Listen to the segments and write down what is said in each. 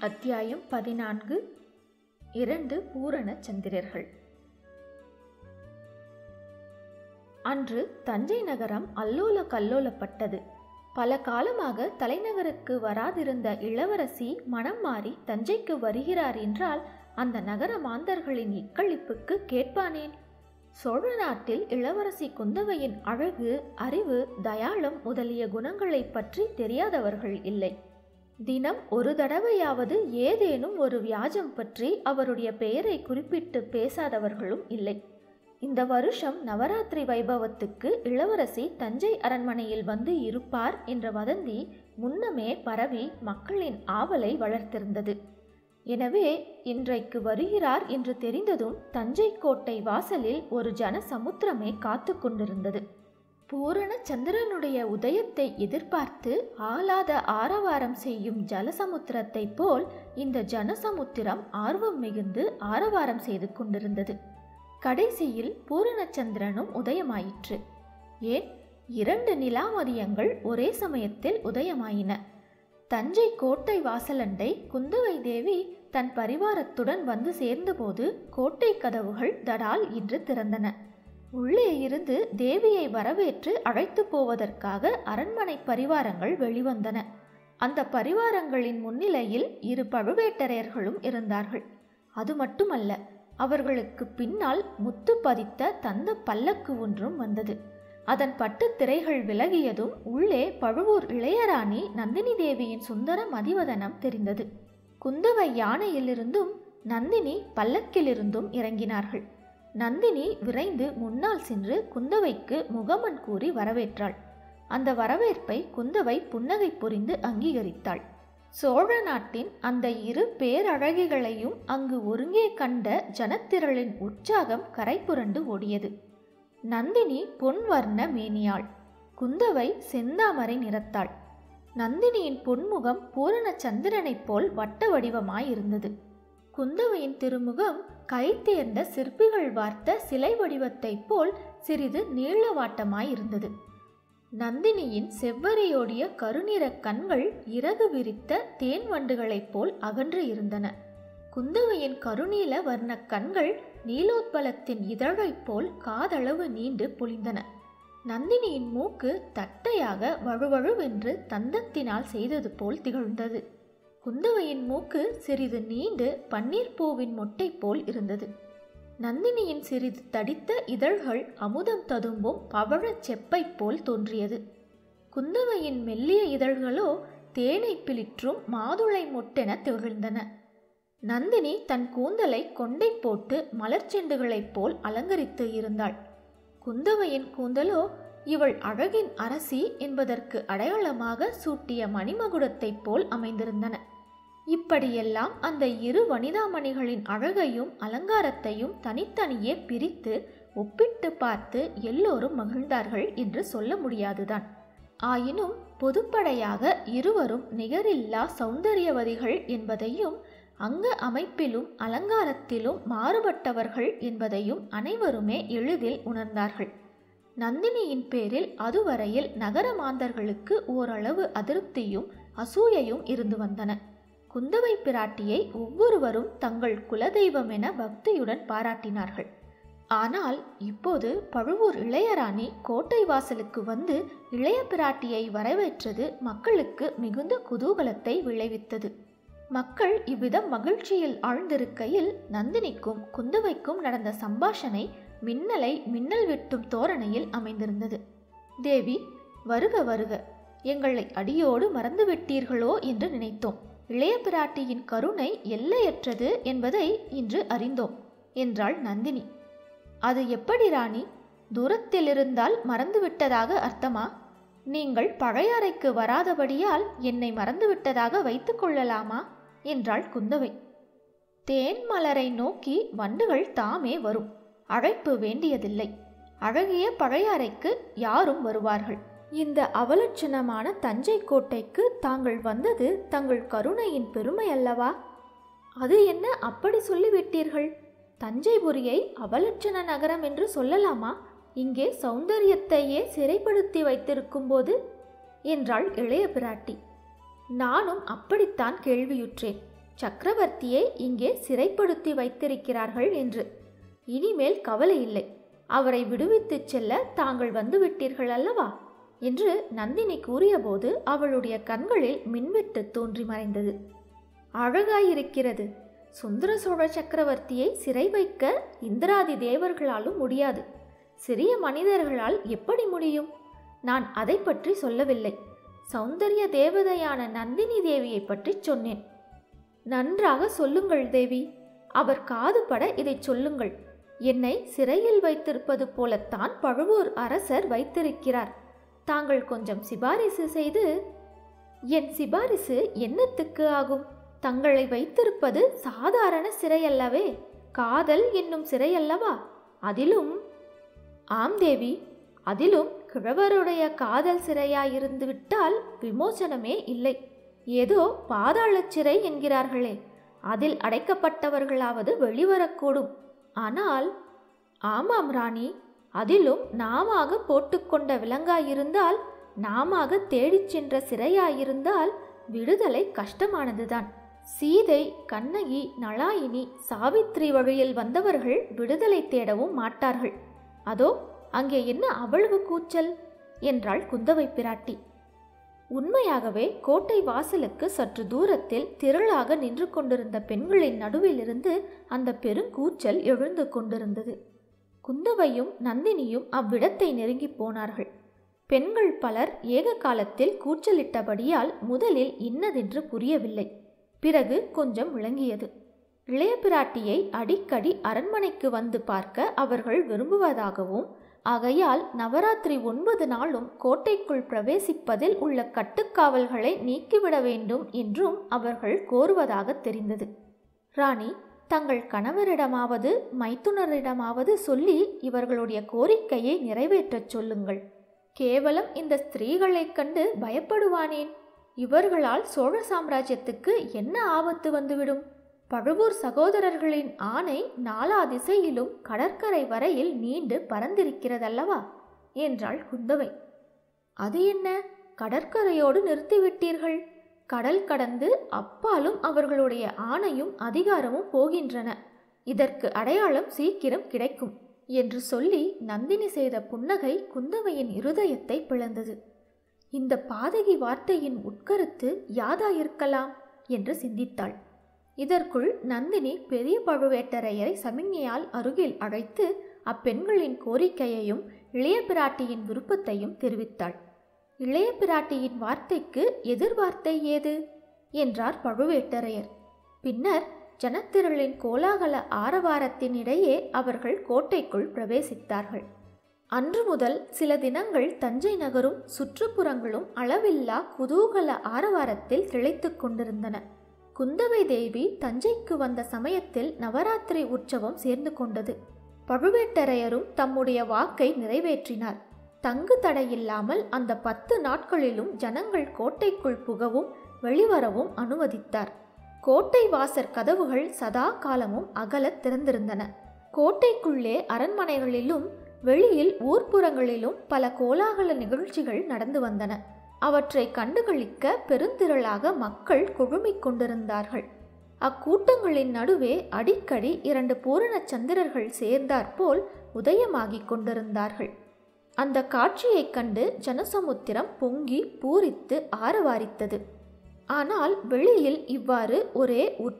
அத்தியாயம் 14. 2 பூரண சந்திரர்கள். அன்று தஞ்சை நகரம் அல்லோல கல்லோலப்பட்டது. பல காலமாக தலைநகருக்கு வராதிருந்த இளவரசி மனம் மாறி தஞ்சைக்கு வருகிறார் என்றால் அந்த நகர மாந்தர்களின் இக்களிப்புக்கு கேட்பானேன்? சோழ நாட்டில் இளவரசி குந்தவையின் அழகு, அறிவு, தயாளம் முதலிய குணங்களை பற்றி தெரியாதவர்கள் இல்லை. தினம் ஒரு தடவையாவது ஏதேனும் ஒரு வியாஜம் பற்றி அவருடைய பெயரை குறிப்பிட்டு பேசாதவர்களும் இல்லை. இந்த வருஷம் நவராத்திரி வைபவத்துக்கு இளவரசி தஞ்சை அரண்மனையில் வந்து இருப்பார் என்ற வதந்தி முன்னமே பரவி மக்களின் ஆவலை வளர்த்திருந்தது. எனவே இன்றைக்கு வருகிறார் என்று தெரிந்ததும் தஞ்சை கோட்டை வாசலில் ஒரு ஜன சமுத்திரமே காத்து கொண்டிருந்தது. பூரண சந்திரனுடைய உதயத்தை எதிர்பார்த்து ஆளாத ஆரவாரம் செய்யும் ஜலசமுத்திரத்தை போல் இந்த ஜனசமுத்திரம் ஆர்வம் மிகுந்து ஆரவாரம் செய்து கொண்டிருந்தது. கடைசியில் பூரணச்சந்திரனும் உதயமாயிற்று. ஏன், 2 நிலாமதியங்கள் ஒரே சமயத்தில் உதயமாயின. தஞ்சை கோட்டை வாசலண்டை குந்தவை தேவி தன் பரிவாரத்துடன் வந்து சேர்ந்தபோது கோட்டை கதவுகள் தடால் என்று திறந்தன. உள்ளே இருந்து தேவியை வரவேற்று அழைத்து போவதற்காக அரண்மனை பரிவாரங்கள் வெளிவந்தன. அந்த பரிவாரங்களின் முன்னிலையில் 2 பழுவேட்டரையர்களும் இருந்தார்கள். அது மட்டுமல்ல, அவர்களுக்கு பின்னால் முத்து பதித்த தந்த பல்லக்கு ஒன்றும் வந்தது. அதன் பட்டு திரைகள் விலகியதும் உள்ளே பழுவூர் இளையராணி நந்தினி தேவியின் சுந்தர மதிவதனம் தெரிந்தது. குந்தவை யானையிலிருந்தும் நந்தினி பல்லக்கிலிருந்தும் இறங்கினார்கள். நந்தினி விரைந்து முன்னால் சென்று குந்தவைக்கு முகமன் கூறி வரவேற்றாள். அந்த வரவேற்பை குந்தவை புன்னகை புரிந்து அங்கீகரித்தாள். சோழ நாட்டின் அந்த 2 பேரழகிகளையும் அங்கு ஒருங்கே கண்ட ஜனத்திரளின் உற்சாகம் கரை புரண்டு ஓடியது. நந்தினி பொன்வர்ண மேனியாள், குந்தவை செந்தாமரை நிறத்தாள். நந்தினியின் பொன்முகம் பூரண சந்திரனைப் போல் வட்ட வடிவமாயிருந்தது. குந்தவையின் திருமுகம் கை தேர்ந்த சிற்பிகள் வார்த்த சிலை வடிவத்தைப் போல் சிறிது நீளவாட்டமாயிருந்தது. நந்தினியின் செவ்வரையோடிய கருநிற கண்கள் இறகு விரித்த தேன் வண்டுகளைப் போல் அகன்று இருந்தன. குந்தவையின் கருநீல வர்ண கண்கள் நீலோத்பலத்தின் இதழைப் போல் காதளவு நீண்டு பொழிந்தன. நந்தினியின் மூக்கு தட்டையாக வழுவழுவென்று தந்தத்தினால் செய்தது போல் திகழ்ந்தது. குந்தவையின் மூக்கு சிறிது நீண்டு பன்னீர் பூவின் மொட்டை போல் இருந்தது. நந்தினியின் சிறிது தடித்த இதழ்கள் அமுதம் ததும்பும் பவழச் செப்பை போல் தோன்றியது. குந்தவையின் மெல்லிய இதழ்களோ தேனை பிளிற்றும் மாதுளை மொட்டென திகழ்ந்தன. நந்தினி தன் கூந்தலை கொண்டை போட்டு மலர்ச்செண்டுகளைப் போல் அலங்கரித்து இருந்தாள். குந்தவையின் கூந்தலோ இவள் அழகின் அரசி என்பதற்கு அடையாளமாக சூட்டிய மணிமகுடத்தைப் போல் அமைந்திருந்தன. இப்படியெல்லாம் அந்த 2 வனிதாமணிகளின் அழகையும் அலங்காரத்தையும் தனித்தனியே பிரித்து ஒப்பிட்டு பார்த்து எல்லோரும் மகிழ்ந்தார்கள் என்று சொல்ல முடியாதுதான். ஆயினும் பொதுப்படையாக இருவரும் நிகரில்லா சௌந்தரியவதிகள் என்பதையும் அங்க அமைப்பிலும் அலங்காரத்திலும் மாறுபட்டவர்கள் என்பதையும் அனைவருமே எளிதில் உணர்ந்தார்கள். நந்தினியின் பேரில் அதுவரையில் நகர மாந்தர்களுக்கு ஓரளவு அதிருப்தியும் அசூயையும் இருந்து வந்தன. குந்தவை பிராட்டியை ஒவ்வொருவரும் தங்கள் குலதெய்வம் என பக்தியுடன் பாராட்டினார்கள். ஆனால் இப்போது பழுவூர் இளையராணி கோட்டை வாசலுக்கு வந்து இளைய பிராட்டியை வரவேற்றது மக்களுக்கு மிகுந்த குதூகலத்தை விளைவித்தது. மக்கள் இவ்விதம் மகிழ்ச்சியில் ஆழ்ந்திருக்கையில் நந்தினிக்கும் குந்தவைக்கும் நடந்த சம்பாஷணை மின்னலை மின்னல் வெட்டும் தோரணையில் அமைந்திருந்தது. தேவி, வருக வருக, எங்களை அடியோடு மறந்துவிட்டீர்களோ என்று நினைத்தோம். இளைய பிராட்டியின் கருணை எல்லையற்றது என்பதை இன்று அறிந்தோம் என்றாள் நந்தினி. அது எப்படி ராணி? தூரத்திலிருந்தால் மறந்துவிட்டதாக அர்த்தமா? நீங்கள் பழையாறைக்கு வராதபடியால் என்னை மறந்துவிட்டதாக வைத்துக் கொள்ளலாமா என்றாள் குந்தவை. தேன் மலரை நோக்கி வண்டுகள் தாமே வரும். அழைப்பு வேண்டியதில்லை. அழகிய பழையாறைக்கு யாரும் வருவார்கள். இந்த அவலட்சணமான தஞ்சை கோட்டைக்கு தாங்கள் வந்தது தங்கள் கருணையின் பெருமை அல்லவா? அது என்ன அப்படி சொல்லிவிட்டீர்கள்? தஞ்சைபுரியை அவலட்சண நகரம் என்று சொல்லலாமா? இங்கே சௌந்தரியத்தையே சிறைப்படுத்தி வைத்திருக்கும் போது என்றாள் இளைய பிராட்டி. நானும் அப்படித்தான் கேள்வியுற்றேன். சக்கரவர்த்தியை இங்கே சிறைப்படுத்தி வைத்திருக்கிறார்கள் என்று. இனிமேல் கவலை இல்லை, அவரை விடுவித்துச் செல்ல தாங்கள் வந்துவிட்டீர்கள் அல்லவா என்று நந்தினி கூறியபோது அவளுடைய கண்களில் மின்வெட்டு தோன்றி மறைந்தது. அழகாயிருக்கிறது. சுந்தர சோழ சக்கரவர்த்தியை சிறை வைக்க இந்திராதி தேவர்களாலும் முடியாது. சிறிய மனிதர்களால் எப்படி முடியும்? நான் அதை பற்றி சொல்லவில்லை. சௌந்தரிய தேவதையான நந்தினி தேவியை பற்றி சொன்னேன். நன்றாக சொல்லுங்கள் தேவி, அவர் காதுபட இதை சொல்லுங்கள். என்னை சிறையில் வைத்திருப்பது போலத்தான் பழுவூர் அரசர் வைத்திருக்கிறார். தாங்கள் கொஞ்சம் சிபாரிசு செய்து. என் சிபாரிசு என்னத்துக்கு ஆகும்? தங்களை வைத்திருப்பது சாதாரண சிறையல்லவே, காதல் என்னும் சிறையல்லவா? அதிலும் ஆம் தேவி, அதிலும் கிழவருடைய காதல் சிறையாயிருந்து விட்டால் விமோசனமே இல்லை. ஏதோ பாதாள சிறை என்கிறார்களே, அதில் அடைக்கப்பட்டவர்களாவது வெளிவரக்கூடும். ஆனால் ஆமாம் ராணி, அதிலும் நாமாக போட்டுக்கொண்ட விலங்காயிருந்தால், நாமாக தேடிச் சென்ற சிறையாயிருந்தால் விடுதலை கஷ்டமானதுதான். சீதை, கண்ணகி, நளாயினி, சாவித்ரி வழியில் வந்தவர்கள் விடுதலை தேடவும் மாட்டார்கள். அதோ அங்கே என்ன அவ்வளவு கூச்சல் என்றாள் குந்தவை பிராட்டி. உண்மையாகவே கோட்டை வாசலுக்கு சற்று தூரத்தில் திரளாக நின்று கொண்டிருந்த பெண்களின் நடுவிலிருந்து அந்த பெருங்கூச்சல் எழுந்து கொண்டிருந்தது. குந்தவையும் நந்தினியும் அவ்விடத்தை நெருங்கி போனார்கள். பெண்கள் பலர் ஏக காலத்தில் கூச்சலிட்டபடியால் முதலில் இன்னதென்று புரியவில்லை. பிறகு கொஞ்சம் விளங்கியது. இளைய பிராட்டியை அடிக்கடி அரண்மனைக்கு வந்து பார்க்க அவர்கள் விரும்புவதாகவும், ஆகையால் நவராத்திரி 9 நாளும் கோட்டைக்குள் பிரவேசிப்பதில் உள்ள கட்டுக்காவல்களை நீக்கிவிட வேண்டும் என்றும் அவர்கள் கோருவதாக தெரிந்தது. ராணி, தங்கள் கணவரிடமாவது மைத்துனரிடமாவது சொல்லி இவர்களுடைய கோரிக்கையை நிறைவேற்றச் சொல்லுங்கள். கேவலம் இந்த ஸ்திரீகளைக் கண்டு பயப்படுவானேன்? இவர்களால் சோழ சாம்ராஜ்யத்துக்கு என்ன ஆபத்து வந்துவிடும்? பழுவூர் சகோதரர்களின் ஆணை நாலா திசையிலும் கடற்கரை வரையில் நீண்டு பறந்திருக்கிறதல்லவா என்றாள் குந்தவை. அது என்ன, கடற்கரையோடு நிறுத்திவிட்டீர்கள்? கடல் கடந்து அப்பாலும் அவர்களுடைய ஆணையும் அதிகாரமும் போகின்றன. இதற்கு அடையாளம் சீக்கிரம் கிடைக்கும் என்று சொல்லி நந்தினி செய்த புன்னகை குந்தவையின் இருதயத்தை பிளந்தது. இந்த பாதகி வார்த்தையின் உட்கருத்து யாதாயிருக்கலாம் என்று சிந்தித்தாள். இதற்குள் நந்தினி பெரிய பழுவேட்டரையரை சமிஞ்ஞையால் அருகில் அழைத்து அப்பெண்களின் கோரிக்கையையும் இளைய பிராட்டியின் விருப்பத்தையும் தெரிவித்தாள். இளைய பிராட்டியின் வார்த்தைக்கு எதிர்வார்த்தை ஏது என்றார் பழுவேட்டரையர். பின்னர் ஜனத்திரளின் கோலாகல ஆரவாரத்தின் இடையே அவர்கள் கோட்டைக்குள் பிரவேசித்தார்கள். அன்று முதல் சில தினங்கள் தஞ்சை நகரும் சுற்றுப்புறங்களும் அளவில்லா குதூகல ஆரவாரத்தில் திளைத்து கொண்டிருந்தன. குந்தவை தேவி தஞ்சைக்கு வந்த சமயத்தில் நவராத்திரி உற்சவம் சேர்ந்து கொண்டது. பழுவேட்டரையரும் தம்முடைய வாக்கை நிறைவேற்றினார். தங்கு தடையில்லாமல் அந்த 10 நாட்களிலும் ஜனங்கள் கோட்டைக்குள் புகவும் வெளிவரவும் அனுமதித்தார். கோட்டை வாசற் கதவுகள் சதா காலமும் அகலத் திறந்திருந்தன. கோட்டைக்குள்ளே அரண்மனைகளிலும் வெளியில் ஊர்ப்புறங்களிலும் பல கோலாகல நிகழ்ச்சிகள் நடந்து வந்தன. அவற்றை கண்டுகளிக்க பெருந்திரளாக மக்கள் குழுமிக் கொண்டிருந்தார்கள். அக்கூட்டங்களின் நடுவே அடிக்கடி 2 பூரண சந்திரர்கள் சேர்ந்தாற்போல் உதயமாகிக் கொண்டிருந்தார்கள். அந்த காட்சியைக் கண்டு ஜனசமுத்திரம் பொங்கி பூரித்து ஆரவாரித்தது. ஆனால் வெளியில் இவ்வாறு ஒரே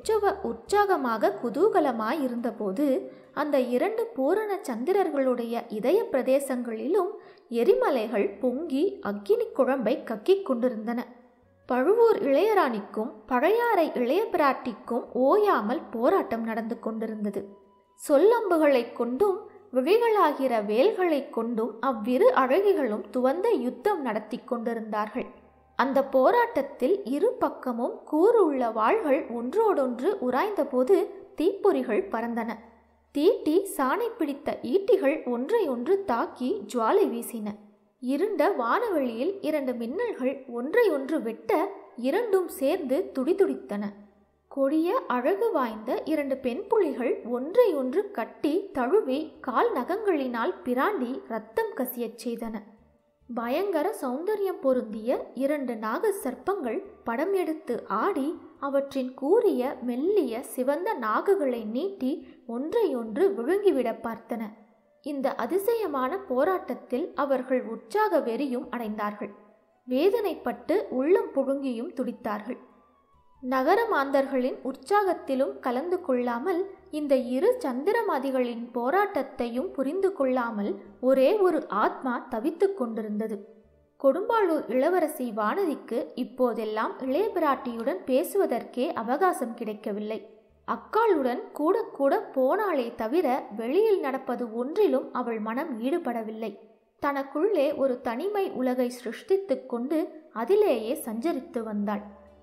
உற்சாகமாக குதூகலமாயிருந்தபோது அந்த 2 பூரண சந்திரர்களுடைய இதய பிரதேசங்களிலும் எரிமலைகள் பொங்கி அக்கினி குழம்பை கக்கிக் கொண்டிருந்தன. பழுவூர் இளையராணிக்கும் பழையாறை இளைய பிராட்டிக்கும் ஓயாமல் போராட்டம் நடந்து கொண்டிருந்தது. சொல்லம்புகளைக் கொண்டும் விழிகளாகிற வேல்களைக் கொண்டும் அவ்விரு அழகிகளும் துவந்த யுத்தம் நடத்தி கொண்டிருந்தார்கள். அந்த போராட்டத்தில் இரு பக்கமும் கூறுள்ள வாள்கள் ஒன்றோடொன்று உராய்ந்தபோது தீப்பொறிகள் பறந்தன. தீட்டி சாணை பிடித்த ஈட்டிகள் ஒன்றையொன்று தாக்கி ஜுவாலை வீசின. இருண்ட வானவெளியில் 2 மின்னல்கள் ஒன்றையொன்று வெட்ட இரண்டும் சேர்ந்து துடிதுடித்தன. கொடிய அழகு வாய்ந்த 2 பெண் புலிகள் ஒன்றையொன்று கட்டி தழுவி கால் நகங்களினால் பிராண்டி இரத்தம் கசியச் செய்தன. பயங்கர சௌந்தரியம் பொருந்திய 2 நாக சர்ப்பங்கள் படம் எடுத்து ஆடி அவற்றின் கூரிய மெல்லிய சிவந்த நாகுகளை நீட்டி ஒன்றையொன்று விழுங்கிவிட பார்த்தன. இந்த அதிசயமான போராட்டத்தில் அவர்கள் உற்சாக வெறியும் அடைந்தார்கள். வேதனைப்பட்டு உள்ளம் புழுங்கியும் துடித்தார்கள். நகர மாந்தர்களின் உற்சாகத்திலும் கலந்து கொள்ளாமல், இந்த இரு சந்திரமதிகளின் போராட்டத்தையும் புரிந்து கொள்ளாமல் ஒரே ஒரு ஆத்மா தவித்து கொண்டிருந்தது. கொடும்பாளூர் இளவரசி வானதிக்கு இப்போதெல்லாம் இளைய பிராட்டியுடன் பேசுவதற்கே அவகாசம் கிடைக்கவில்லை. அக்காளுடன் கூட கூட போனாலே தவிர வெளியில் நடப்பது ஒன்றிலும் அவள் மனம் ஈடுபடவில்லை. தனக்குள்ளே ஒரு தனிமை உலகை சிருஷ்டித்து கொண்டு அதிலேயே சஞ்சரித்து வந்தாள்.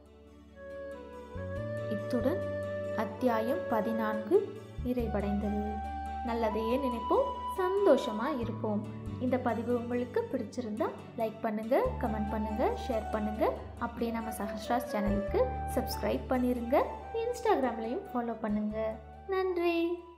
இத்துடன் அத்தியாயம் 14 நிறைவடைந்தது. நல்லதையே நினைப்போம், சந்தோஷமா இருப்போம். இந்த பதிவு உங்களுக்கு பிடிச்சிருந்தா லைக் பண்ணுங்க, கமெண்ட் பண்ணுங்க, ஷேர் பண்ணுங்க. அப்படியே நம்ம சஹஸ்ராஸ் சேனலுக்கு சப்ஸ்கிரைப் பண்ணிருங்க. இன்ஸ்டாகிராம்லையும் ஃபாலோ பண்ணுங்க. நன்றி.